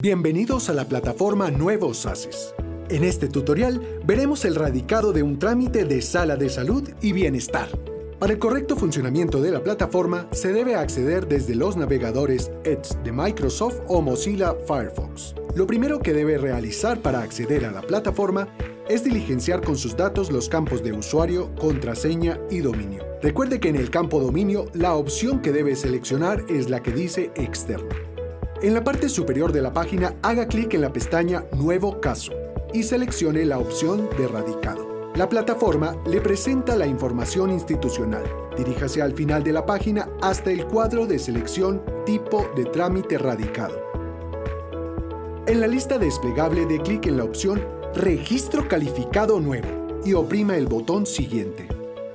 Bienvenidos a la plataforma Nuevos Haces. En este tutorial veremos el radicado de un trámite de Sala de Salud y Bienestar. Para el correcto funcionamiento de la plataforma se debe acceder desde los navegadores Edge de Microsoft o Mozilla Firefox. Lo primero que debe realizar para acceder a la plataforma es diligenciar con sus datos los campos de usuario, contraseña y dominio. Recuerde que en el campo dominio la opción que debe seleccionar es la que dice Externo. En la parte superior de la página haga clic en la pestaña Nuevo caso y seleccione la opción de radicado. La plataforma le presenta la información institucional. Diríjase al final de la página hasta el cuadro de selección Tipo de trámite radicado. En la lista desplegable dé clic en la opción Registro calificado nuevo y oprima el botón Siguiente.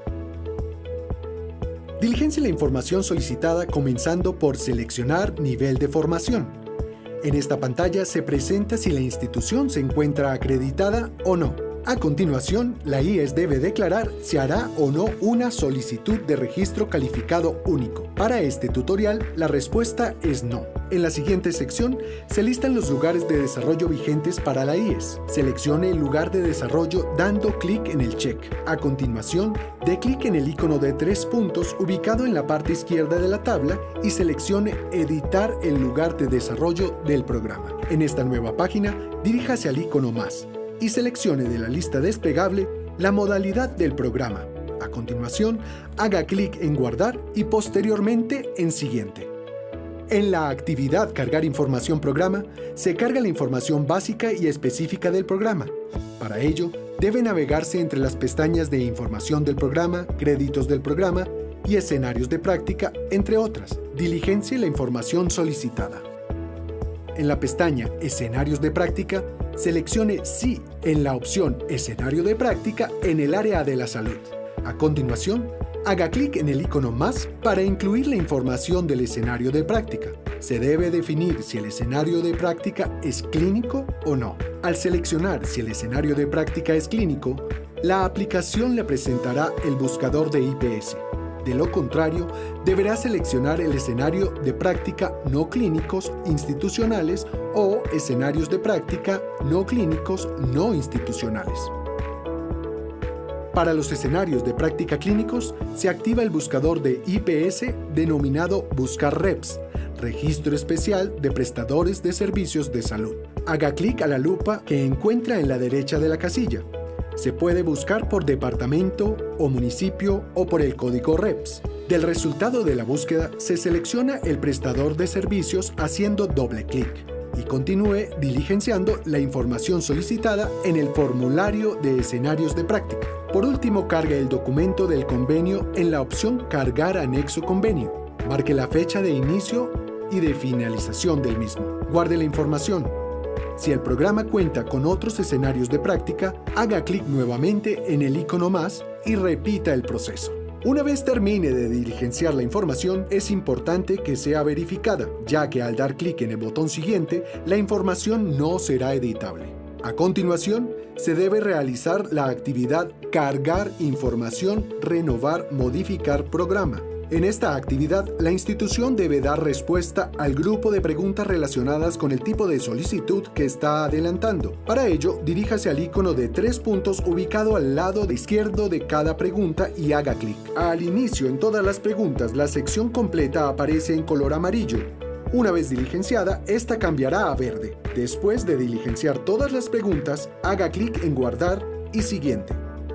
Diligencie la información solicitada comenzando por seleccionar nivel de formación. En esta pantalla se presenta si la institución se encuentra acreditada o no. A continuación, la IES debe declarar si hará o no una solicitud de registro calificado único. Para este tutorial, la respuesta es no. En la siguiente sección se listan los lugares de desarrollo vigentes para la IES. Seleccione el lugar de desarrollo dando clic en el check. A continuación, dé clic en el icono de 3 puntos ubicado en la parte izquierda de la tabla y seleccione Editar el lugar de desarrollo del programa. En esta nueva página, diríjase al icono Más y seleccione de la lista desplegable la modalidad del programa. A continuación, haga clic en Guardar y posteriormente en Siguiente. En la actividad Cargar información programa, se carga la información básica y específica del programa. Para ello, debe navegarse entre las pestañas de Información del programa, Créditos del programa y Escenarios de práctica, entre otras. Diligencie la información solicitada. En la pestaña Escenarios de práctica, seleccione Sí en la opción Escenario de práctica en el área de la salud. A continuación, haga clic en el icono Más para incluir la información del escenario de práctica. Se debe definir si el escenario de práctica es clínico o no. Al seleccionar si el escenario de práctica es clínico, la aplicación le presentará el buscador de IPS. De lo contrario, deberá seleccionar el escenario de práctica no clínicos institucionales o escenarios de práctica no clínicos no institucionales. Para los escenarios de práctica clínicos, se activa el buscador de IPS denominado Buscar REPS, Registro Especial de Prestadores de Servicios de Salud. Haga clic a la lupa que encuentra en la derecha de la casilla. Se puede buscar por departamento o municipio o por el código REPS. Del resultado de la búsqueda se selecciona el prestador de servicios haciendo doble clic y continúe diligenciando la información solicitada en el formulario de escenarios de práctica. Por último, cargue el documento del convenio en la opción Cargar anexo convenio. Marque la fecha de inicio y de finalización del mismo. Guarde la información. Si el programa cuenta con otros escenarios de práctica, haga clic nuevamente en el icono Más y repita el proceso. Una vez termine de diligenciar la información, es importante que sea verificada, ya que al dar clic en el botón Siguiente, la información no será editable. A continuación, se debe realizar la actividad Cargar información, renovar, modificar programa. En esta actividad, la institución debe dar respuesta al grupo de preguntas relacionadas con el tipo de solicitud que está adelantando. Para ello, diríjase al icono de 3 puntos ubicado al lado izquierdo de cada pregunta y haga clic. Al inicio, en todas las preguntas, la sección completa aparece en color amarillo. Una vez diligenciada, esta cambiará a verde. Después de diligenciar todas las preguntas, haga clic en Guardar y Siguiente.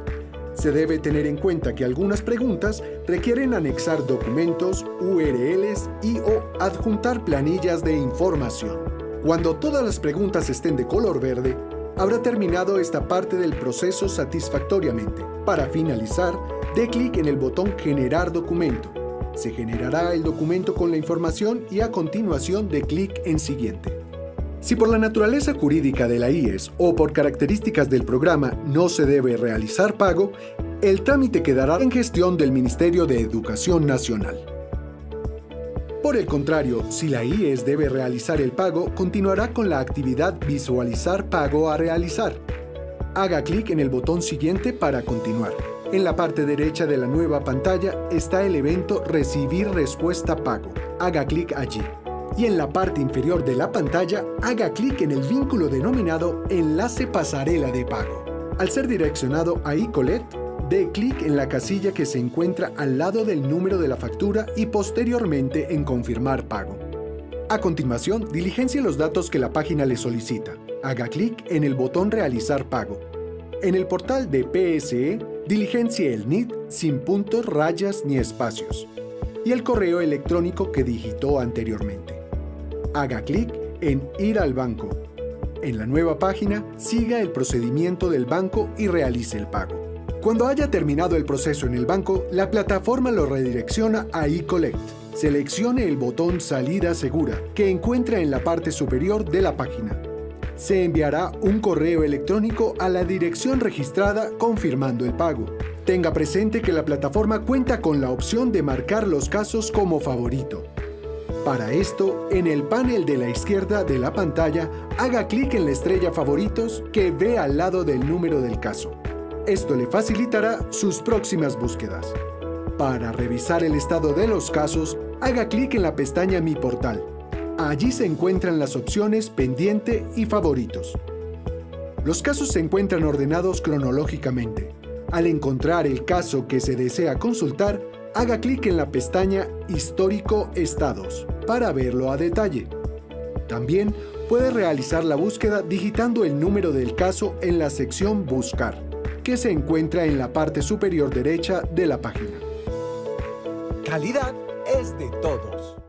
Se debe tener en cuenta que algunas preguntas requieren anexar documentos, URLs o adjuntar planillas de información. Cuando todas las preguntas estén de color verde, habrá terminado esta parte del proceso satisfactoriamente. Para finalizar, dé clic en el botón Generar documento. Se generará el documento con la información y a continuación dé clic en Siguiente. Si por la naturaleza jurídica de la IES o por características del programa no se debe realizar pago, el trámite quedará en gestión del Ministerio de Educación Nacional. Por el contrario, si la IES debe realizar el pago, continuará con la actividad Visualizar pago a realizar. Haga clic en el botón Siguiente para continuar. En la parte derecha de la nueva pantalla está el evento Recibir respuesta pago. Haga clic allí. y en la parte inferior de la pantalla haga clic en el vínculo denominado Enlace Pasarela de Pago. Al ser direccionado a eCollect, dé clic en la casilla que se encuentra al lado del número de la factura y posteriormente en Confirmar pago. A continuación, diligencie los datos que la página le solicita. Haga clic en el botón Realizar pago. En el portal de PSE, diligencie el NID sin puntos, rayas ni espacios y el correo electrónico que digitó anteriormente. Haga clic en Ir al banco. En la nueva página, siga el procedimiento del banco y realice el pago. Cuando haya terminado el proceso en el banco, la plataforma lo redirecciona a eCollect. Seleccione el botón Salida segura, que encuentra en la parte superior de la página. Se enviará un correo electrónico a la dirección registrada confirmando el pago. Tenga presente que la plataforma cuenta con la opción de marcar los casos como favorito. Para esto, en el panel de la izquierda de la pantalla, haga clic en la estrella Favoritos que ve al lado del número del caso. Esto le facilitará sus próximas búsquedas. Para revisar el estado de los casos, haga clic en la pestaña Mi portal. Allí se encuentran las opciones Pendiente y Favoritos. Los casos se encuentran ordenados cronológicamente. Al encontrar el caso que se desea consultar, haga clic en la pestaña Histórico Estados para verlo a detalle. También puede realizar la búsqueda digitando el número del caso en la sección Buscar, que se encuentra en la parte superior derecha de la página. Calidad es de todos.